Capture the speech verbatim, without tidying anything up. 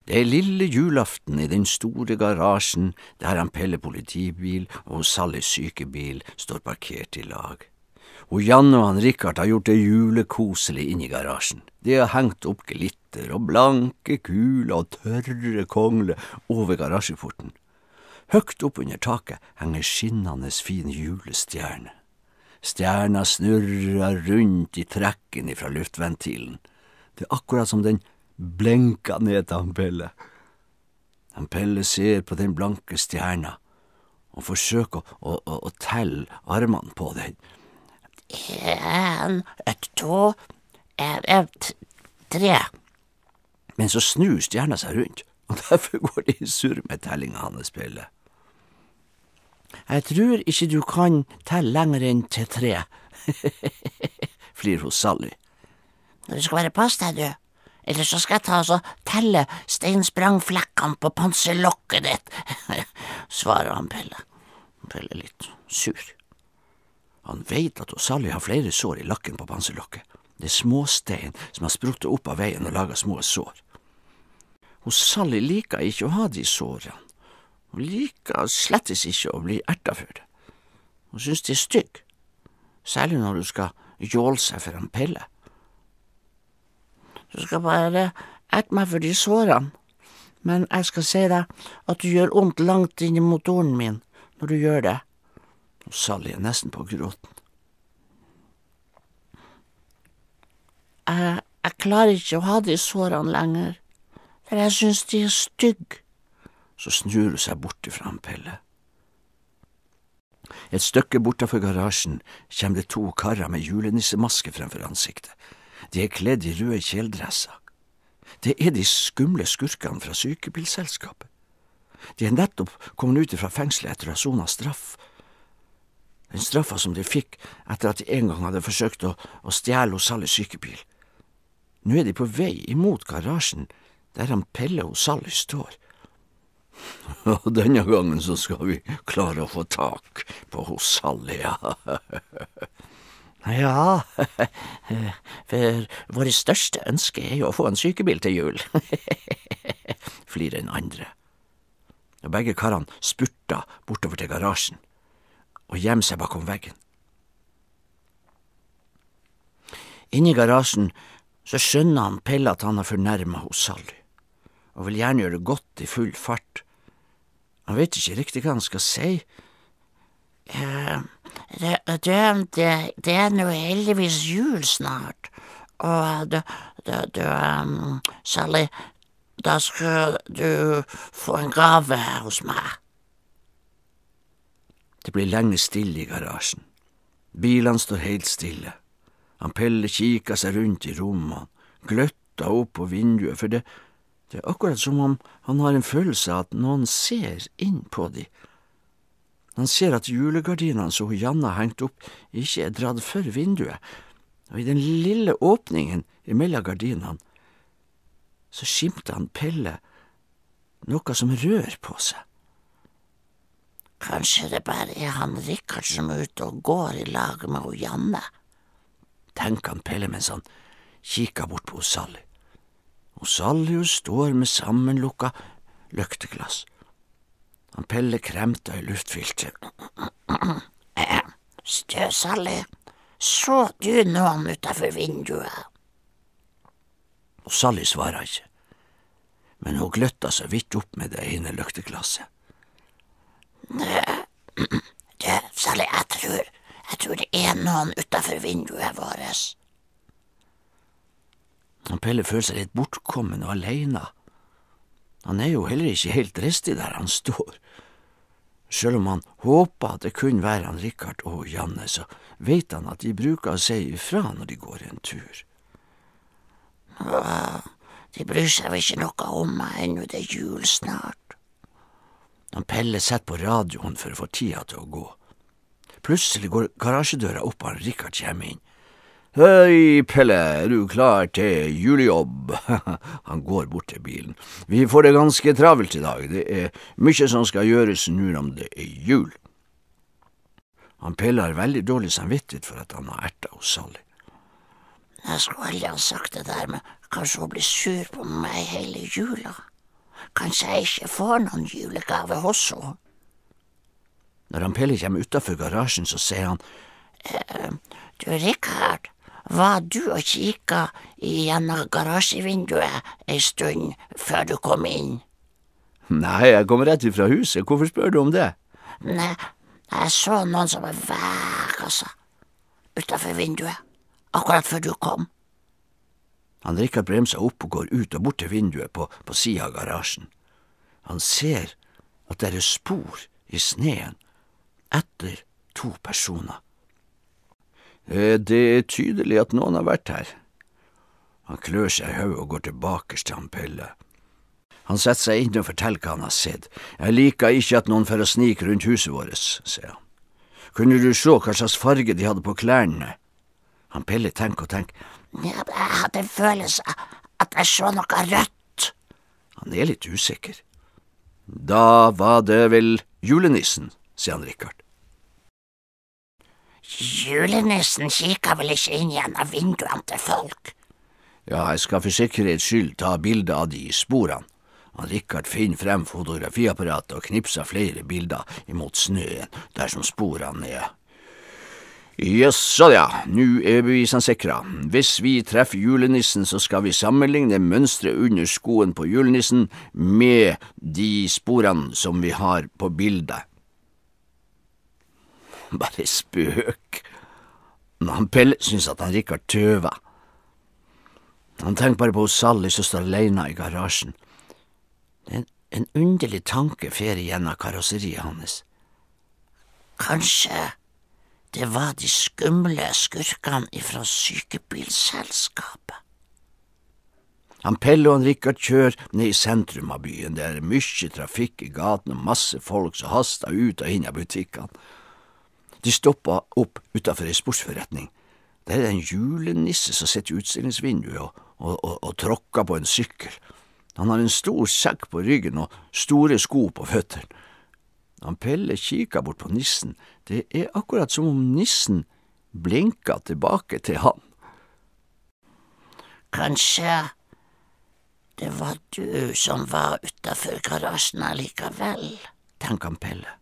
Det er lille julaften i den store garasjen der han Pelle politibil og Sally sykebil står parkert i lag. Og Janne og han Rikard har gjort det julekoselig inn i garasjen. De har hengt opp glitter og blanke kuler og tørre kongler over garasjeporten. Høgt opp under taket henger skinnende fin julestjerne. Stjerna snurrer rundt i trekken ifra luftventilen. Det er akkurat som den blenka ned til han Pelle. Han Pelle ser på den blanke stjerna og forsøker å, å, å telle armene på den. En, et, to, et, et, tre. Men så snur stjerna seg rundt, og derfor går det i surr med tellinga hans Pelle. Jeg tror ikke du kan telle lenger enn til tre, flir hos Sally. Det skal være pass deg, du. Eller så skal jeg ta og telle steinsprangflekkene på panserlokket ditt, svarer han Pelle. Pelle er litt sur. Han vet at Sally har flere sår i lakken på panserlokket. Det er småstein som har spruttet opp av veien og laget små sår. Og Sally liker ikke å ha de sårene. Hun liker slettes ikke å bli erta for det. Hun synes det er stygg, særlig når du skal jåle seg for en Pelle. Du skal bare erte meg for de sårene, men jeg skal si deg at du gjør ondt langt inn i motoren min når du gjør det. Og Sally er nesten på gråten. Jeg, jeg klarer ikke å ha de sårene lenger, for jeg synes de er stygg. Så snur hun seg bort fra han Pelle. Et stykke bortenfor garasjen kommer det to karer med julenissemaske fremfor ansiktet. De er kledd i røde kjeldresser. Det er de skumle skurkene fra sykebilselskapet. De er nettopp kommet ut fra fengselet etter å ha sonet straff. Den straffa som de fikk etter at de en gang hadde forsøkt å, å stjele hos Sally sykebil. Nå er de på vei imot garasjen der han Pelle og Sally står. Og denne gangen så skal vi klare å få tak på hos Sally, ja. Ja, for våre største ønske er jo å få en sykebil til jul, flirer den andre. Og begge karene spurter bortover til garasjen og gjemmer seg bakom veggen. Inne i garasjen så skjønner han Pelle at han har fornærmet hos Sally, og vil gjerne gjøre det godt i full fart. Han vet ikke riktig hva han skal si. Ja, det, det, det, det er nå heldigvis jul snart, og det, det, det, um, Sally, da skal du få en gave her hos meg. Det blir lenge stille i garasjen. Bilene står helt stille. Han Pelle kikker seg rundt i rommene, gløtter opp på vinduet, for det, det er akkurat som om han har en følelse av at noen ser inn på de. Han ser at julegardinene som Janne har hengt opp ikke er dratt for vinduet, og i den lille åpningen imellom gardinene så skimter han Pelle noe som rør på seg. Kanskje det bare er han Rikard som er ute og går i lag med hun Janne, tenker han Pelle mens han kikker bort på Sally. Og Sally står med sammenlukka lykteglass. Han Pelle kremter i luftfilteret. Stø, Sally, så du noen utenfor vinduet? Og Sally svarer ikke, men hun gløtter så vidt opp med det ene lykteglasset. Du, Sally, jeg tror, jeg tror det er noen utenfor vinduet vårt. Han Pelle føler seg litt bortkommen og alene. Han er jo heller ikke helt dristig der han står. Selv om han håper at det kun være han Rikard og Janne, så vet han at de bruker å si ifra når de går en tur. Åh, de bryr seg vel ikke noe om meg ennå, det er jul snart. Han Pelle setter på radioen for å få tida til å gå. Plutselig går garasjedøra opp og han Rikard kommer inn. Hei, Pelle, er du klar til julejobb? Han går bort til bilen. Vi får det ganske travelt i dag. Det er mye som skal gjøres nå om det er jul. Han Pelle har veldig dårlig samvittighet for at han har erta hos Sally. Jeg skulle aldri ha sagt det der, men kanskje hun blir sur på meg hele jula. kanskje jeg ikke får noen julegave hos henne. Når han Pelle kommer utenfor garasjen, så sier han, eh, Du, Rikard, var du og kikka gjennom garasjevinduet en stund før du kom inn? Nei, jeg kom rett ifra huset, hvorfor spør du om det? Nei, jeg så noen som var vekk, altså, utenfor vinduet, akkurat før du kom. Han Rikard bremser opp og går ut og bort til vinduet på, på siden av garasjen. Han ser at det er spor i sneen etter to personer. Det er tydelig at noen har vært her. Han klør seg i hodet og går tilbake til han Pelle. Han setter seg inn og forteller hva han har sett. Jeg liker ikke at noen får å snike rundt huset vårt, sier han. Kunne du se hva slags farge de hadde på klærne? Han Pelle tenker og tenker. Jeg hadde en følelse at jeg så noe rødt. Han er litt usikker. Da var det vel julenissen, sier han Rikard. Julenissen kikker vel ikke inn gjennom vinduene til folk? Ja, jeg skal for sikkerhets skyld ta bilder av de sporene. Han Rikard finner frem fotografiapparatet og knipser flere bilder imot snøen, der som sporene er. Jaså ja, nå er bevisene sikra. Hvis vi treffer julenissen, så skal vi sammenligne mønstret under skoen på julenissen med de sporene som vi har på bildet. Bare spøk. Men han Pelle synes at han Rikard tøver. Han tenker bare på Sally som står alene i garasjen. Det er en, en underlig tanke fer igjennom karosseriet hans. Kanskje det var de skumle skurkene ifra sykebilselskapet. Han Pelle og han Rikard kjører ned i sentrum av byen. Det er mye trafikk i gaten og masse folk som haster ut og inn av butikkene. De stopper opp utenfor en sportsforretning. Der er det en julenisse som sitter i utstillingsvinduet og, og, og, og tråkker på en sykkel. Han har en stor sekk på ryggen og store sko på føttene. Han Pelle kikker bort på nissen. Det er akkurat som om nissen blinker tilbake til han. Kanskje det var du som var utenfor garasjen allikevel, tenker han Pelle.